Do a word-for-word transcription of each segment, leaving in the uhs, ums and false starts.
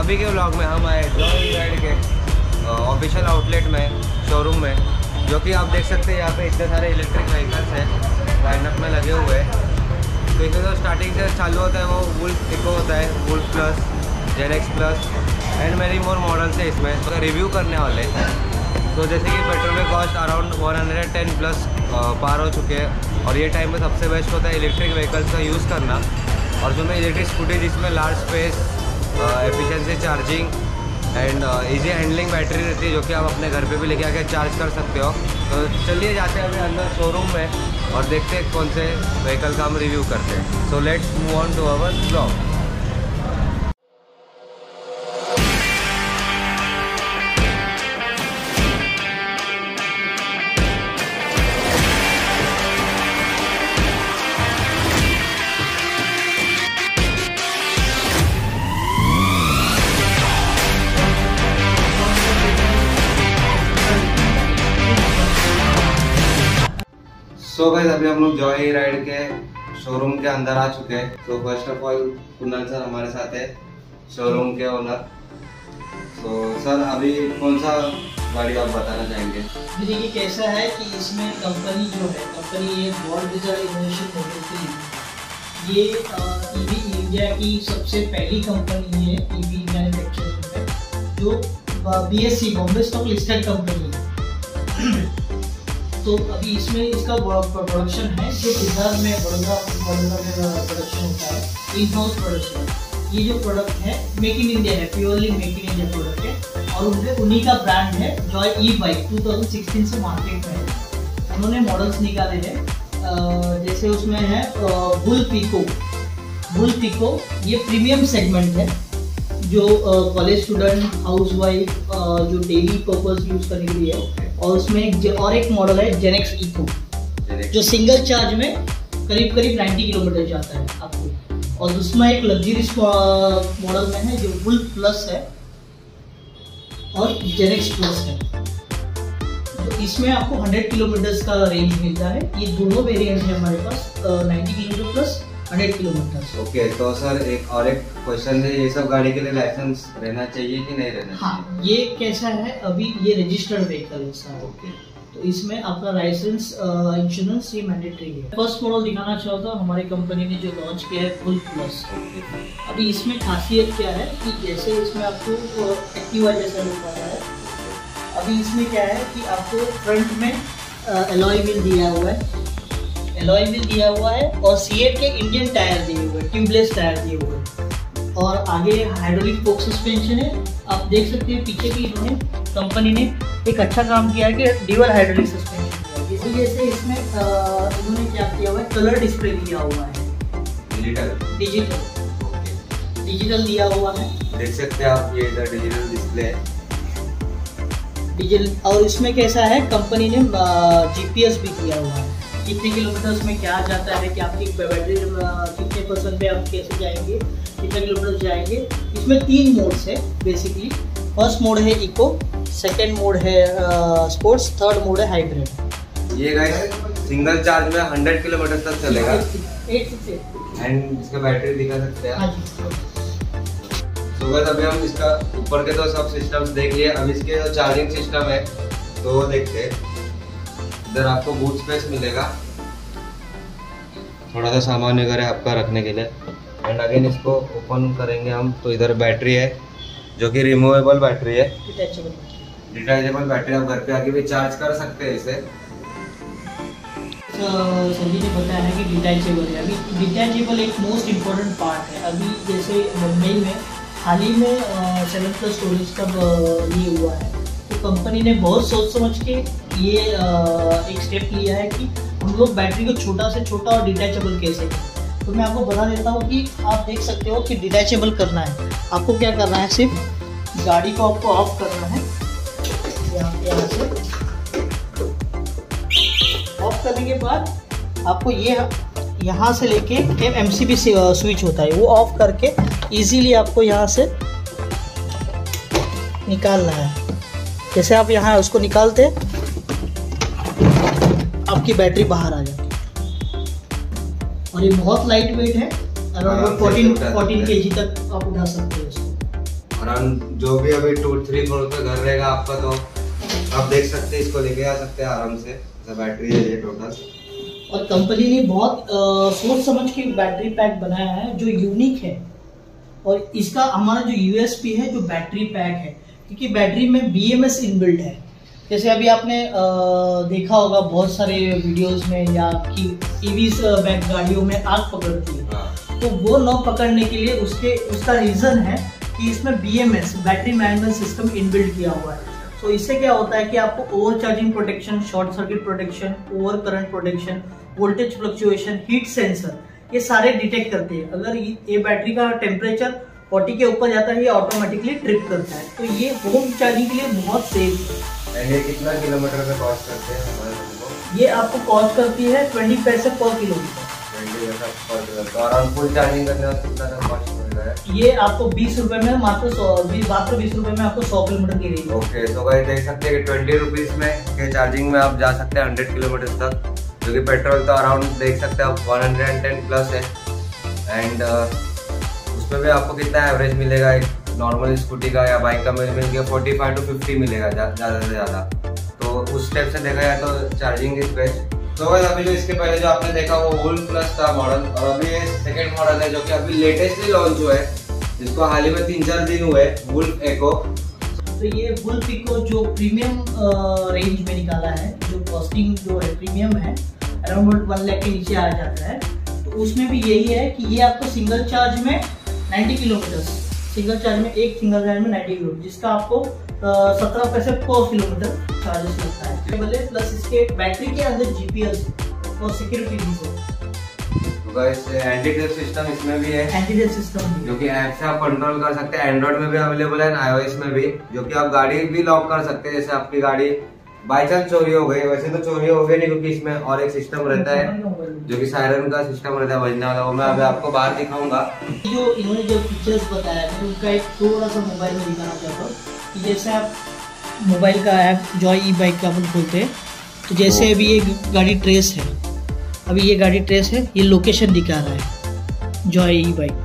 अभी के व्लॉग में हम आए जॉय राइड के ऑफिशियल आउटलेट में, शोरूम में, जो कि आप देख सकते हैं यहाँ पे इतने सारे इलेक्ट्रिक व्हीकल्स हैं लाइनअप में लगे हुए हैं। तो इसमें जो स्टार्टिंग से चालू होता है वो वुल्फ इको होता है, Wolf plus, Z X plus and मेरी मोर मॉडल्स है इसमें तो रिव्यू करने वाले। तो जैसे कि पेट्रोल में cost around one hundred ten plus पार हो चुके हैं और ये टाइम में सबसे बेस्ट होता है इलेक्ट्रिक व्हीकल्स का यूज़ करना। और जो मैं इलेक्ट्रिक स्कूटी जिसमें large space, efficiency charging and easy handling battery रहती है, जो कि आप अपने घर पे भी लेके आके चार्ज कर सकते हो। तो चलिए जाते हैं अभी अंदर शोरूम में और देखते हैं कौन से व्हीकल का हम रिव्यू करते हैं। So let's move on to our blog. So guys अभी हम लोग जॉय राइड के शोरूम के अंदर आ चुके हैं। तो first of all Kunal sir हमारे साथ है, शोरूम के ओनर। तो सर अभी कौन सा गाड़ी आप बताना चाहेंगे? देखिए कैसा है कि इसमें कंपनी जो है, कंपनी ये world desire innovation model three, ये ईवी इंडिया की सबसे पहली कंपनी है ईवी मैन्युफैक्चरिंग में, जो BSC Bombay stock listed company है। तो अभी इसमें इसका प्रोडक्शन है जो बिहार में बड़ौदा बड़ौदा में प्रोडक्शन होता है, इन हाउस प्रोडक्शन। ये जो प्रोडक्ट है मेक इन इंडिया है, purely make in India product है और उनके उन्हीं का ब्रांड है जॉय ई बाइक। टू थाउजेंड सिक्सटीन से मार्केट में है। उन्होंने मॉडल्स निकाले हैं, जैसे उसमें है बुल पिको। बुल पिको ये प्रीमियम सेगमेंट है, जो कॉलेज स्टूडेंट, हाउस वाइफ, जो डेली पर्पज यूज करने के लिए है। और उसमें एक और एक मॉडल है जेनेक्स इको, जो सिंगल चार्ज में करीब करीब नब्बे किलोमीटर जाता है आपको। और उसमें एक लग्जरीज मॉडल में है जो वुल्फ प्लस है और जेनेक्स प्लस है। तो इसमें आपको सौ किलोमीटर का रेंज मिलता है। ये दोनों वेरिएंट है हमारे पास, नब्बे kilometer plus hundred kilometer. Okay, तो सर एक और एक क्वेश्चन है, ये सब गाड़ी के लिए लाइसेंस रहना चाहिए कि नहीं रहना चाहिए? हाँ, ये कैसा है, अभी ये रजिस्टर्ड व्हीकल है सर। ओके, तो इसमें आपका लाइसेंस, इंश्योरेंस ये मैंडेटरी है। फर्स्ट मॉडल दिखाना चाहता हूँ, हमारी कंपनी ने जो लॉन्च किया है फुल प्लस। अभी इसमें खासियत क्या है कि जैसे इसमें आपको एक्टिवा जैसा लुक आ रहा है, अभी इसमें क्या है कि आपको फ्रंट में एलॉय व्हील दिया हुआ है, एलॉय व्हील दिया हुआ है और सीएट के इंडियन टायर दिए हुए हैं, ट्यूबलेस टायर दिए हुए हैं और आगे हाइड्रोलिक फोक सस्पेंशन है। आप देख सकते हैं पीछे की इन्होंने कंपनी ने एक अच्छा काम किया है कि डुअल हाइड्रोलिक सस्पेंशन। इसी वजह से इसमें इन्होंने क्या किया हुआ है, कलर डिस्प्ले दिया हुआ है, डिजिटल डिजिटल डिजिटल दिया हुआ है। देख सकते हैं आप, ये इधर डिजिटल डिस्प्ले है डिजिटल। और इसमें कैसा है, कंपनी ने जीपीएस भी दिया हुआ है, कितने किलोमीटर में क्या जाता है, कि आपकी बैटरी कितने परसेंट पे आप कैसे जाएंगे, कितने किलोमीटर जाएंगे। इसमें तीन मोड्स है बेसिकली। फर्स्ट मोड है इको, सेकंड मोड है स्पोर्ट्स, थर्ड मोड है हाइब्रिड। ये गाइस सिंगल चार्ज में हंड्रेड किलोमीटर तक चलेगा एंड इसका बैटरी दिखा सकते हैं आप। तो गाइस अभी हम इसका ऊपर के तो सब सिस्टम्स देख लिए, अब इसके जो चार्जिंग सिस्टम है तो वो देखते हैं। इधर आपको बूट स्पेस मिलेगा, थोड़ा सा सामान वगैरह आपका रखने के लिए। एंड अगेन इसको ओपन करेंगे हम तो इधर बैटरी है, जो कि रिमूवेबल बैटरी है, डिटैचेबल बैटरी। आप घर पे आके भी चार्ज कर सकते हैं इसे। संजय ने बताया है कि डिटैचेबल है। अभी डिटैचेबल एक मोस्ट इम्पोर्टेंट पार्ट है। अभी जैसे मुंबई में हाल ही में सेवन प्लस स्टोरेज का लिए हुआ है, तो कंपनी ने बहुत सोच समझ के ये एक स्टेप लिया है कि हम लोग बैटरी को छोटा से छोटा और डिटैचेबल कैसे करें। तो मैं आपको बता देता हूँ कि आप देख सकते हो कि डिटैचेबल करना है, आपको क्या करना है, सिर्फ गाड़ी को आपको ऑफ करना है। यहाँ पे यहाँ से ऑफ करने के बाद आपको ये यहाँ से लेके एम सी बी स्विच होता है, वो ऑफ करके इजीली आपको यहाँ से निकालना है। जैसे आप यहाँ उसको निकालते आपकी बैटरी बाहर आ जाती है। और ये बहुत लाइट वेट है, around fourteen fourteen K G तक आप उठा सकते हैं इसको। अराउंड जो भी अभी टू थ्री फ्लोर पे घर रहेगा आपका, तो आप देख सकते हैं, इसको लेके आ सकते हैं आराम से। बैटरी है ये टोटल, और कंपनी ने बहुत सोच समझ के बैटरी पैक बनाया है जो यूनिक है। और इसका हमारा जो यूएसपी है जो बैटरी पैक है, क्योंकि बैटरी में बीएमएस इनबिल्ट है। जैसे अभी आपने आ, देखा होगा बहुत सारे वीडियोस में या कि ईवीज गाड़ियों में आग पकड़ती है, तो वो न पकड़ने के लिए उसके उसका रीजन है कि इसमें BMS battery management system inbuilt किया हुआ है। तो इससे क्या होता है कि आपको overcharging protection, short circuit protection, overcurrent protection, voltage fluctuation, heat sensor, ये सारे डिटेक्ट करते हैं। अगर ये बैटरी का टेम्परेचर चालीस के ऊपर जाता है ये ऑटोमेटिकली ट्रिप करता है। तो ये होम चार्जिंग के लिए बहुत सेफ है। ये कितना किलोमीटर में कॉस्ट करते हैं हमारे को? ये आपको कॉस्ट करती है ट्वेंटी पैसे पर किलोमीटर। तो अराउंड फुल चार्जिंग करने का कितना का कॉस्ट मिल रहा है? ये आपको बीस रुपए में मात्र सौ मात्र बीस रुपए में आपको सौ किलोमीटर की रेंज। ओके, तो गाइस देख सकते हैं कि ट्वेंटी रुपीज में के चार्जिंग में आप जा सकते हैं हंड्रेड किलोमीटर तक, जो कि पेट्रोल तो अराउंड देख सकते हैं आप वन हंड्रेड टेन प्लस है। एंड uh, उसमें भी आपको कितना एवरेज मिलेगा एक नॉर्मल स्कूटी का या बाइक का मिल मिल के फोर्टी फाइव टू फिफ्टी मिलेगा ज़्यादा से ज़्यादा। तो उस स्टेप से देखा जाए तो चार्जिंग इज बेस्ट। तो गाइस अभी जो इसके पहले जो आपने देखा वो वुल्फ प्लस था मॉडल, और अभी ये सेकेंड मॉडल है जो कि अभी लेटेस्टली लॉन्च हुआ है, जिसको हाल ही में तीन चार दिन हुए, वुल्फ एको। तो ये वुल्फ एको जो प्रीमियम रेंज में निकाला है, जो कॉस्टिंग जो है प्रीमियम है, अराउंड वन लाख के नीचे आ जाता है। तो उसमें भी यही है कि ये आपको सिंगल चार्ज में नब्बे किलोमीटर, सिंगल चार्ज में एक सिंगल चार्ज में नब्बे किलोमीटर, जिसका आपको सत्रह पैसे पर किलोमीटर चार्जेस लगता है। प्लस इसके बैटरी के अंदर जीपीएस और सिक्योरिटी भी है। एंटी थेफ्ट सिस्टम इसमें भी है, एंटी थेफ्ट सिस्टम जो कि ऐप से आप कंट्रोल कर सकते हैं। एंड्रॉइड में भी अवेलेबल है, आईओएस में भी, जो कि आप गाड़ी भी लॉक कर सकते हैं। जैसे आपकी गाड़ी बाई चांस चोरी हो गई, वैसे तो चोरी हो गई नहीं क्योंकि इसमें और एक सिस्टम रहता है जो कि सायरन का सिस्टम रहता है बजने वाला, वो मैं अभी आपको बाहर दिखाऊंगा। जो इन्होंने जो फीचर्स बताया मैं उनका एक थोड़ा सा मोबाइल में दिखाना चाहता हूँ कि जैसे आप मोबाइल का ऐप जॉय ई बाइक का अपन खोलते हैं, तो जैसे अभी ये गाड़ी ट्रेस है, अभी ये गाड़ी ट्रेस है, ये लोकेशन दिखा रहा है जॉय ई बाइक।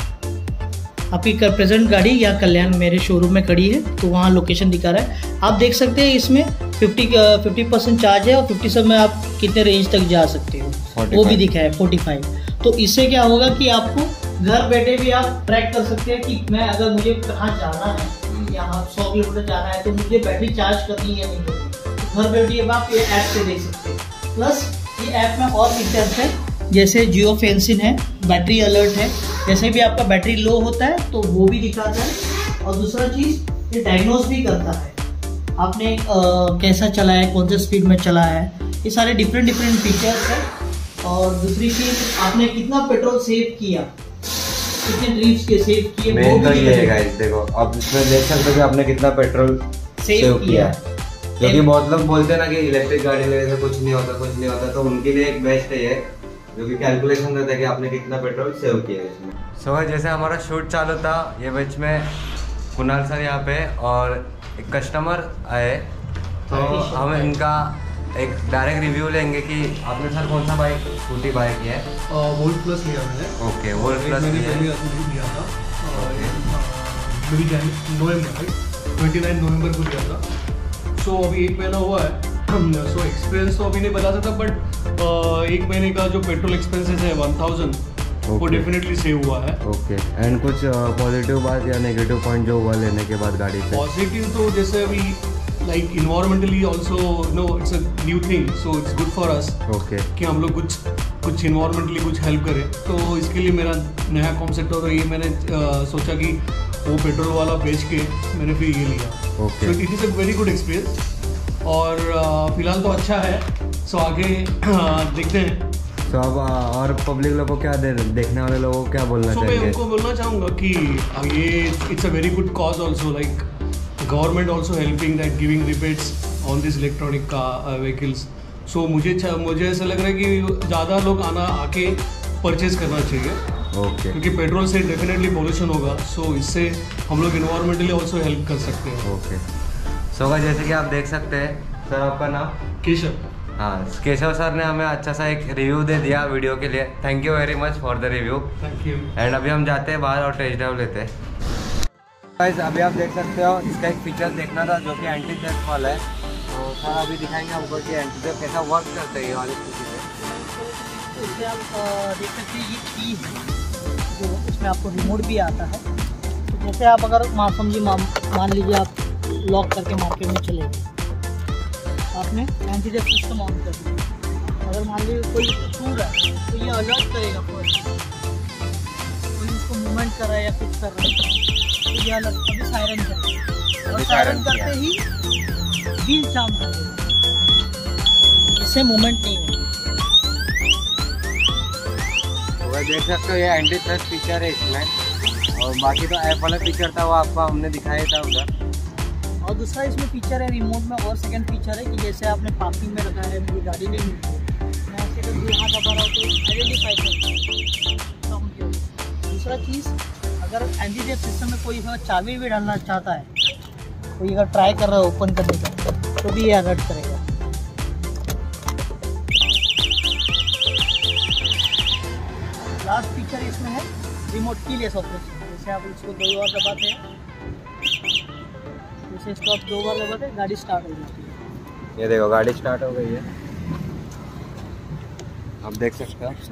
आपकी प्रेजेंट गाड़ी या कल्याण मेरे शोरूम में खड़ी है, तो वहाँ लोकेशन दिखा रहा है। आप देख सकते हैं इसमें फिफ्टी परसेंट चार्ज है और फिफ्टी से में आप कितने रेंज तक जा सकते हो वो भी दिखा है पैंतालीस। तो इससे क्या होगा कि आपको घर बैठे भी आप ट्रैक कर सकते हैं कि मैं अगर मुझे कहाँ जाना है, यहाँ सौ किलोमीटर जाना है, तो मुझे बैटरी चार्ज करनी है या नहीं करनी, तो घर बैठे आप ये ऐप से देख सकते हैं। प्लस ये ऐप में और फीचर्स है, जैसे जियो फेंसिंग है, बैटरी अलर्ट है, जैसे भी आपका बैटरी लो होता है तो वो भी दिखाता है। और दूसरा चीज़ ये डायग्नोस भी करता है आपने आ, कैसा चला है, कौन से स्पीड में चला है, ये सारे डिफरेंट डिफरेंट फीचर्स है। और दूसरी चीज़ आपने कितना पेट्रोल सेव किया, कितने ट्रिप्स के सेव किए, वो भी दिखेगा। देखो आप इसमें देख सकते हो कि आपने कितना पेट्रोल सेव किया, क्योंकि बहुत लोग बोलते हैं ना कि इलेक्ट्रिक गाड़ी लेने से कुछ नहीं होता कुछ नहीं होता, तो उनके लिए एक बेस्ट है ये, जो कि कैलकुलेशन रहता है कि आपने कितना पेट्रोल सेव किया है इसमें। सो so, जैसे हमारा शूट चालू था, ये बीच में कुणाल सर यहाँ पे और एक कस्टमर आए, तो हम इनका एक डायरेक्ट रिव्यू लेंगे कि आपने सर कौन सा बाइक स्कूटी बाइक है? वोल्ट प्लस लिया मैंने। ओके, वोल्ट प्लस मैंने पहले लिया था मेरी नवंबर ट्वेंटी नाइन नवंबर को लिया था। सो so, अभी एक महीना हुआ है। सो so, एक्सपीरियंस तो अभी नहीं बता सकता, बट uh, एक महीने का जो पेट्रोल एक्सपेंसेस है वन थाउजेंड Okay. वो डेफिनेटली सेव हुआ है। ओके, एंड कुछ पॉजिटिव uh, बात या नेगेटिव पॉइंट जो हुआ लेने के बाद गाड़ी से? पॉजिटिव तो जैसे अभी like environmentally also no it's a new thing, so it's good for us. Okay, कि हम लोग कुछ कुछ इन्वायरमेंटली कुछ हेल्प करें, तो इसके लिए मेरा नया कॉन्सेप्ट और ये मैंने uh, सोचा कि वो पेट्रोल वाला बेच के मैंने फिर ये लिया। Okay, so it is a very good experience और uh, फिलहाल तो अच्छा है। सो so, आगे uh, देखते हैं। तो अब और पब्लिक लोगों को क्या दे देखने वाले लोगों को क्या बोलना so, चाहिए? मैं उनको बोलना चाहूँगा कि ये it's a very good cause also, like government also helping that giving rebates on this electronic का व्हीकल्स। सो मुझे मुझे ऐसा लग रहा है कि ज़्यादा लोग आना आके परचेज करना चाहिए। Okay, okay. क्योंकि पेट्रोल से डेफिनेटली पोल्यूशन होगा, सो so इससे हम लोग इन्वायरमेंटली ऑल्सो हेल्प कर सकते हैं। ओके, सो जैसे कि आप देख सकते हैं, सर आपका नाम? केशव। हाँ, केशव सर ने हमें अच्छा सा एक रिव्यू दे दिया वीडियो के लिए। Thank you very much for the review. Thank you. And अभी हम जाते हैं बाहर और टेस्ट ड्राइव लेते हैं। गाइस अभी आप देख सकते हो इसका एक फीचर देखना था जो कि एंटी थेफ्ट वाला है। तो सर अभी दिखाएंगे हमको कि एंटी थेफ्ट कैसा वर्क करता है ये वाली स्कूटी पे। तो इससे आप अ, देख सकते हैं ये की है जो इसमें आपको रिमोट भी आता है। तो जैसे आप अगर मान समझिए मान मान लीजिए आप लॉक करके मार्केट में चले गए, आपने एंटी थेफ्ट सिस्टम ऑन कर दिया। अगर मान लीजिए कोई छू रहा है तो ये अलर्ट करेगा फर्स्ट, कोई उसको मूवमेंट कर रहा है या कुछ कर रहा है तो ये अलर्ट अभी सायरन करेगा और सायरन करते ही व्हील जाम कर देगा, इससे मूवमेंट नहीं होगी। तो वह देख सकते हो ये एंटी थेफ्ट फीचर है इसमें, और बाकी तो ऐप वाला फीचर था वो आपको हमने दिखाया था उधर। और दूसरा इसमें फीचर है रिमोट में, और सेकंड फीचर है कि जैसे आपने पार्किंग में रखा है, मुझे गाड़ी नहीं मिलती, मैं ऐसे अगर दूर हाथ दबा रहा हूँ तो आइडेंटिफाई करता हूँ। दूसरा चीज़, अगर एंटी थेफ्ट सिस्टम में कोई चाबी भी डालना चाहता है, कोई अगर ट्राई कर रहा है ओपन करने का तो भी ये अलर्ट करेगा। लास्ट फीचर इसमें है रिमोट कीलेस ऑपरेशन। जैसे आप इसको दो बार दबाते हैं, जैसे इसको आप दो बार दबाते हैं गाड़ी स्टार्ट हो जाती है। ये देखो गाड़ी स्टार्ट हो गई है, आप देख सकते हो।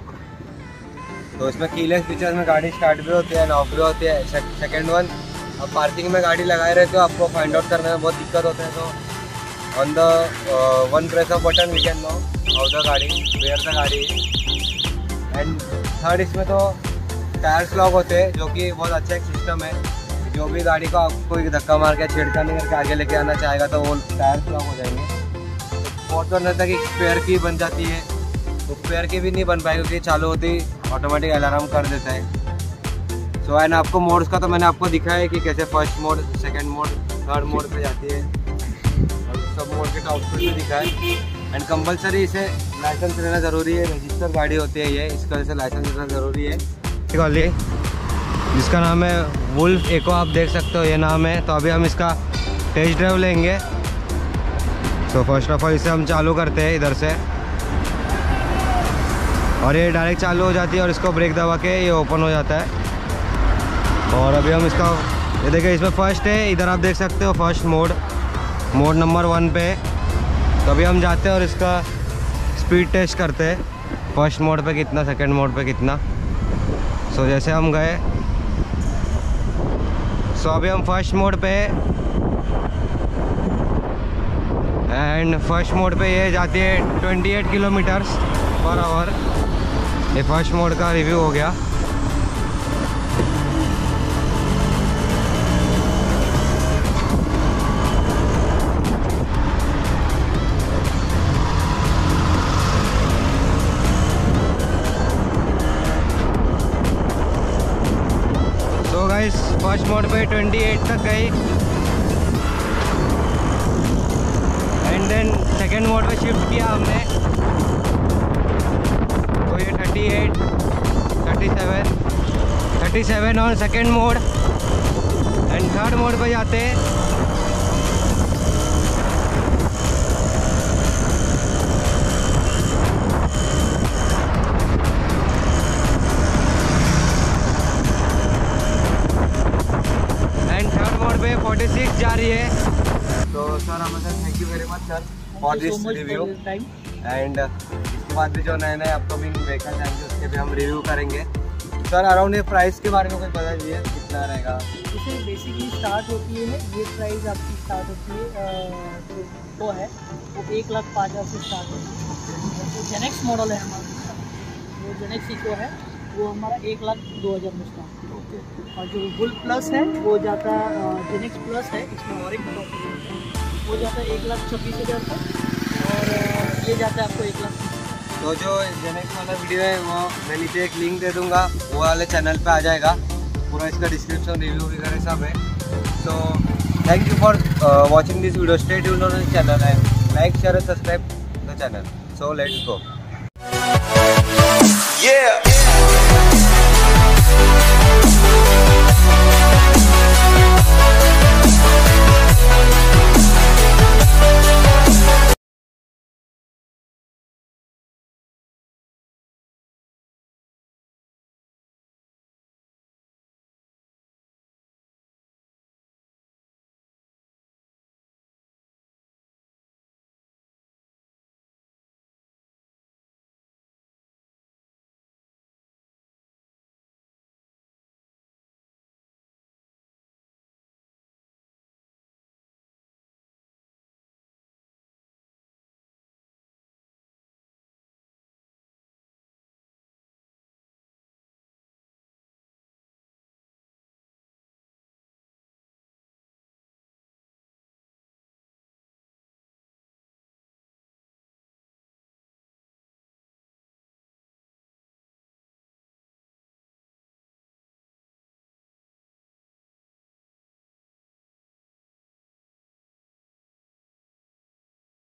तो इसमें कीलेस फीचर में गाड़ी स्टार्ट भी होती है, ऑफ भी होती है। सेकेंड वन, अब पार्किंग में गाड़ी लगाए रहे तो आपको फाइंड आउट करने में बहुत दिक्कत होता है, तो on the one press of button we can know how the गाड़ी वेयर द गाड़ी। एंड थर्ड, इसमें तो टायर्स लॉक होते हैं जो कि बहुत अच्छा एक सिस्टम है। जो भी गाड़ी को आपको कोई धक्का मार के छेड़का नहीं करके आगे लेके आना चाहेगा तो वो टायर्स लॉक हो जाएंगे। और तो रहता है कि स्पेयर की बन जाती है, तो स्पेयर की भी नहीं बन पाएगी क्योंकि चालू होती ऑटोमेटिक अलार्म कर देता है। सो एंड आपको मोड्स का तो मैंने आपको दिखाया है कि कैसे first mode, second mode, third mode पे जाती है, और सब मोड के टॉप पे भी दिखा है। एंड कंपलसरी इसे लाइसेंस लेना ज़रूरी है, रजिस्टर गाड़ी होती है ये, इसका वजह से लाइसेंस लेना ज़रूरी है। वाली जिसका नाम है वुल्फ एको, आप देख सकते हो ये नाम है। तो अभी हम इसका टेस्ट ड्राइव लेंगे। तो फर्स्ट ऑफ ऑल इसे हम चालू करते हैं इधर से, और ये डायरेक्ट चालू हो जाती है, और इसको ब्रेक दबा के ये ओपन हो जाता है। और अभी हम इसका ये देखिए इसमें फर्स्ट है, इधर आप देख सकते हो first mode, mode number one पे। तो अभी हम जाते हैं और इसका स्पीड टेस्ट करते हैं, फर्स्ट मोड पे कितना, सेकंड मोड पे कितना। सो so, जैसे हम गए, सो so, अभी हम फर्स्ट मोड पे, एंड फर्स्ट मोड पे ये जाती है अट्ठाईस किलोमीटर्स पर आवर। ये फर्स्ट मोड का रिव्यू हो गया। तो गाइस फर्स्ट मोड पे अट्ठाईस तक गई, एंड देन सेकेंड मोड पे शिफ्ट किया हमने, तो ये अड़तीस, सैंतीस, सैंतीस on second mode. And third mode पे जाते हैं, छियालीस जा रही है। तो सर हमें thank you very much sir for this review. And इसके बाद भी जो नए नए अपकमिंग व्हीकल्स आएंगे उसके भी हम रिव्यू करेंगे। सर अराउंड ये प्राइस के बारे में कुछ बता दीजिए, कितना रहेगा? इसे बेसिकली स्टार्ट होती है, ये प्राइस आपकी स्टार्ट होती है जो वो है वो एक लाख पाँच हज़ार से स्टार्ट होती है। जो जेनेक्स मॉडल है हमारा, वो जेनेक्स इको है, वो हमारा एक लाख दो हज़ार में स्टार्ट है। और जो बुल प्लस है वो जाता है, जेनेक्स प्लस है, इसमें और एक मॉडल वो जाता है एक लाख छब्बीस हज़ार तक, और ये जाता है आपको एक लाख। तो जो जेनेक्स वाला वीडियो है वो मैं नीचे एक लिंक दे दूंगा, वो वाले चैनल पे आ जाएगा, पूरा इसका डिस्क्रिप्शन रिव्यू वगैरह सब है। So thank you for watching this video, stay tuned on this channel and like share and subscribe the channel. So let's go. Yeah.